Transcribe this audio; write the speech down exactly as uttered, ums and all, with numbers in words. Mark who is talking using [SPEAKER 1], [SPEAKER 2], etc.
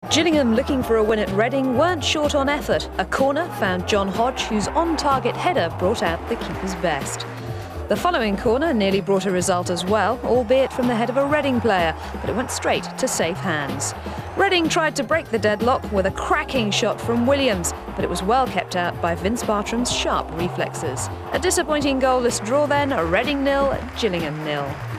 [SPEAKER 1] Gillingham, looking for a win at Reading, weren't short on effort. A corner found John Hodge, whose on-target header brought out the keeper's best. The following corner nearly brought a result as well, albeit from the head of a Reading player, but it went straight to safe hands. Reading tried to break the deadlock with a cracking shot from Williams, but it was well kept out by Vince Bartram's sharp reflexes. A disappointing goalless draw then, Reading nil, Gillingham nil.